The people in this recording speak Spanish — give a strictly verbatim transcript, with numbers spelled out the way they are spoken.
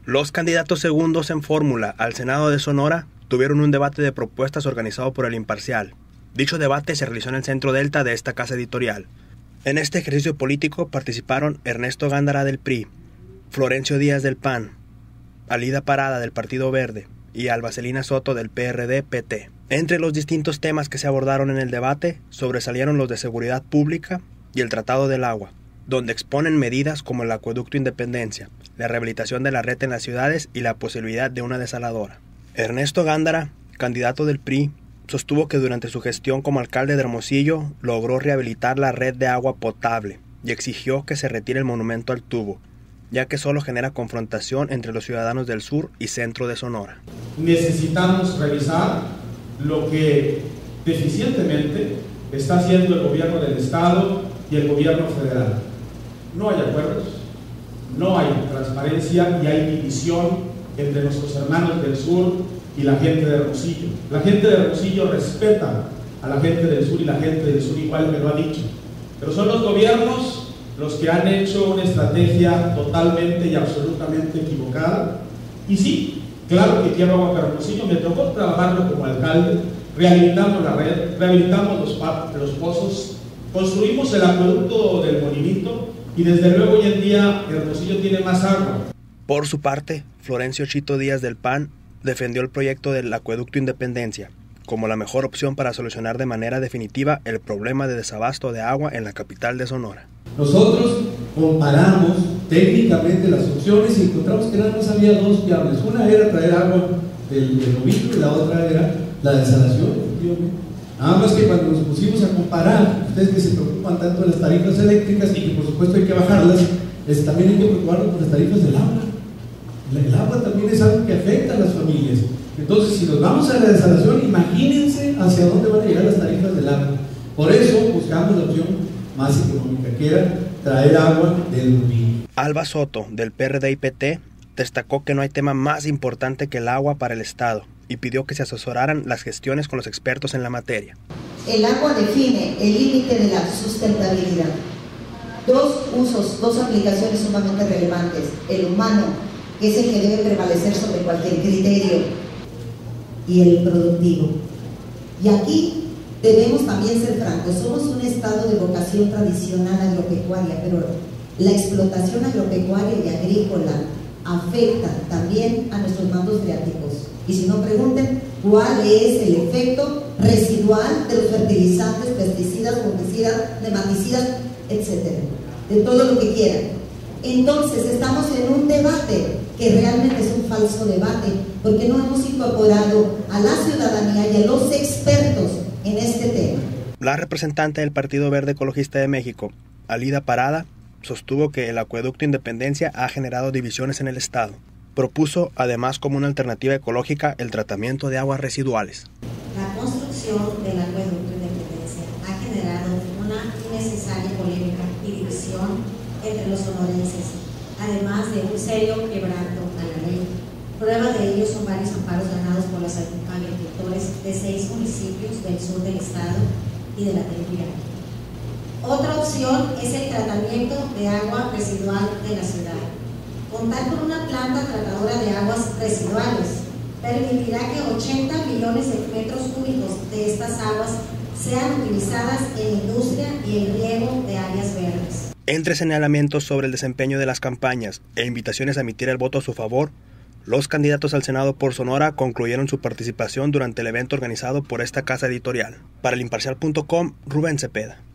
Los candidatos segundos en fórmula al Senado de Sonora tuvieron un debate de propuestas organizado por El Imparcial. Dicho debate se realizó en el Centro Delta de esta casa editorial. En este ejercicio político participaron Ernesto Gándara del P R I, Florencio Díaz del P A N, Alida Parada del Partido Verde y Alba Celina Soto del P R D P T. Entre los distintos temas que se abordaron en el debate sobresalieron los de seguridad pública y el Tratado del Agua, donde exponen medidas como el Acueducto Independencia, la rehabilitación de la red en las ciudades y la posibilidad de una desaladora. Ernesto Gándara, candidato del P R I, sostuvo que durante su gestión como alcalde de Hermosillo logró rehabilitar la red de agua potable y exigió que se retire el monumento al tubo, ya que solo genera confrontación entre los ciudadanos del sur y centro de Sonora. Necesitamos revisar lo que deficientemente está haciendo el gobierno del estado y el gobierno federal. No hay acuerdos, no hay transparencia y hay división entre nuestros hermanos del sur y la gente de Hermosillo. La gente de Hermosillo respeta a la gente del sur y la gente del sur igual me lo ha dicho. Pero son los gobiernos los que han hecho una estrategia totalmente y absolutamente equivocada. Y sí, claro que quiero agua para Hermosillo, me tocó trabajarlo como alcalde, rehabilitamos la red, rehabilitamos los, los pozos, construimos el acueducto del Molinito y desde luego hoy en día Hermosillo tiene más agua. Por su parte, Florencio Chito Díaz del P A N defendió el proyecto del Acueducto Independencia como la mejor opción para solucionar de manera definitiva el problema de desabasto de agua en la capital de Sonora. Nosotros comparamos técnicamente las opciones y encontramos que nada más había dos viables. Una era traer agua del, del Novito y la otra era la desalación, efectivamente. Nada más que cuando nos pusimos a comparar, ustedes que se preocupan tanto de las tarifas eléctricas y que por supuesto hay que bajarlas, es, también hay que preocuparnos por las tarifas del agua. El agua también es algo que afecta a las familias. Entonces, si nos vamos a la desalación, imagínense hacia dónde van a llegar las tarifas del agua. Por eso buscamos la opción más económica, que era traer agua del Rubí. Alba Soto, del P R D y P T, destacó que no hay tema más importante que el agua para el Estado y pidió que se asesoraran las gestiones con los expertos en la materia. El agua define el límite de la sustentabilidad. Dos usos, dos aplicaciones sumamente relevantes. El humano, que es el que debe prevalecer sobre cualquier criterio, y el productivo. Y aquí debemos también ser francos, somos un estado de vocación tradicional agropecuaria, pero la explotación agropecuaria y agrícola afecta también a nuestros mandos freáticos. Y si no, pregunten cuál es el efecto residual de los fertilizantes, pesticidas, fungicidas, nematicidas, etcétera, de todo lo que quieran. Entonces estamos en un debate que realmente es un falso debate, porque no hemos incorporado a la ciudadanía y a los expertos en este tema. La representante del Partido Verde Ecologista de México, Alida Parada, sostuvo que el Acueducto Independencia ha generado divisiones en el Estado. Propuso además como una alternativa ecológica el tratamiento de aguas residuales. La construcción del Acueducto Independencia ha generado una innecesaria polémica y división entre los sonorenses, además de un serio quebranto a la ley. Prueba de ello son varios amparos ganados por los agricultores de seis municipios del sur del estado y de la periferia. Otra opción es el tratamiento de agua residual de la ciudad. Contar con una planta tratadora de aguas residuales permitirá que ochenta millones de metros cúbicos de estas aguas sean utilizadas en industria y en riego de áreas verdes. Entre señalamientos sobre el desempeño de las campañas e invitaciones a emitir el voto a su favor, los candidatos al Senado por Sonora concluyeron su participación durante el evento organizado por esta casa editorial. Para el imparcial punto com, Rubén Cepeda.